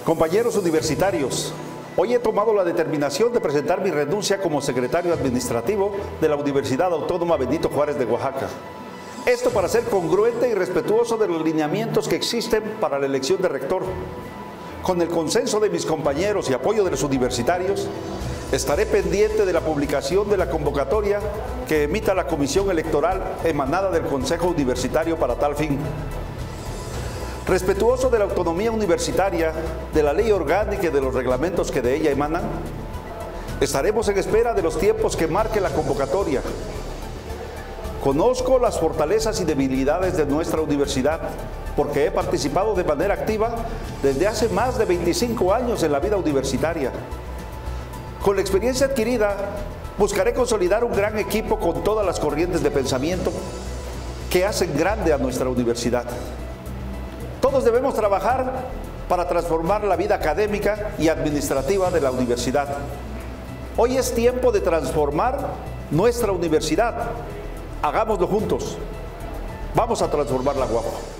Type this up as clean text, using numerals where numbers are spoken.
Compañeros universitarios, hoy he tomado la determinación de presentar mi renuncia como secretario administrativo de la Universidad Autónoma Benito Juárez de Oaxaca. Esto para ser congruente y respetuoso de los lineamientos que existen para la elección de rector. Con el consenso de mis compañeros y apoyo de los universitarios, estaré pendiente de la publicación de la convocatoria que emita la Comisión Electoral emanada del Consejo Universitario para tal fin. Respetuoso de la autonomía universitaria, de la ley orgánica y de los reglamentos que de ella emanan, estaremos en espera de los tiempos que marque la convocatoria. Conozco las fortalezas y debilidades de nuestra universidad porque he participado de manera activa desde hace más de 25 años en la vida universitaria. Con la experiencia adquirida, buscaré consolidar un gran equipo con todas las corrientes de pensamiento que hacen grande a nuestra universidad. Todos debemos trabajar para transformar la vida académica y administrativa de la universidad. Hoy es tiempo de transformar nuestra universidad. Hagámoslo juntos. Vamos a transformarla, guapo.